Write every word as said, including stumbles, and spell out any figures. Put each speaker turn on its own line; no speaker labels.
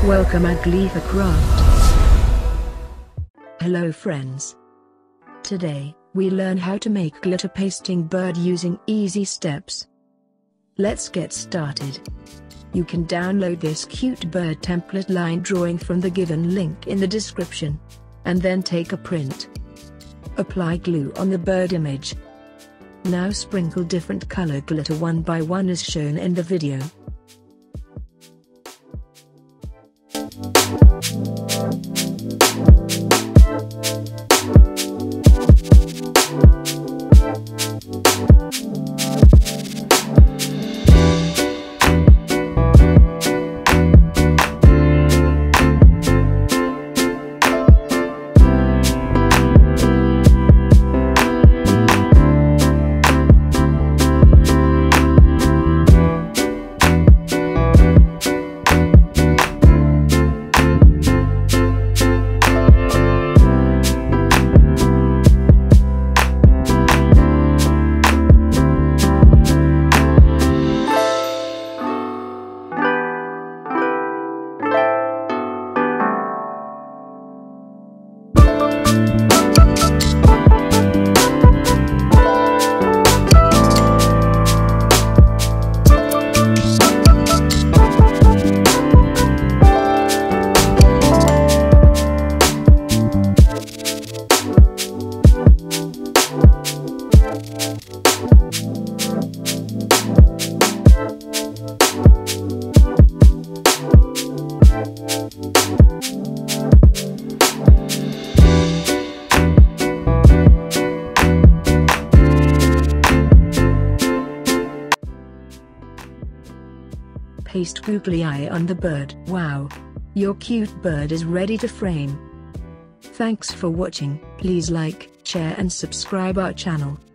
Welcome at Gleefa Craft. Hello friends. Today, we learn how to make glitter pasting bird using easy steps. Let's get started. You can download this cute bird template line drawing from the given link in the description. And then take a print. Apply glue on the bird image. Now sprinkle different color glitter one by one as shown in the video. Paste googly eye on the bird. Wow! Your cute bird is ready to frame. Thanks for watching. Please like, share and subscribe our channel.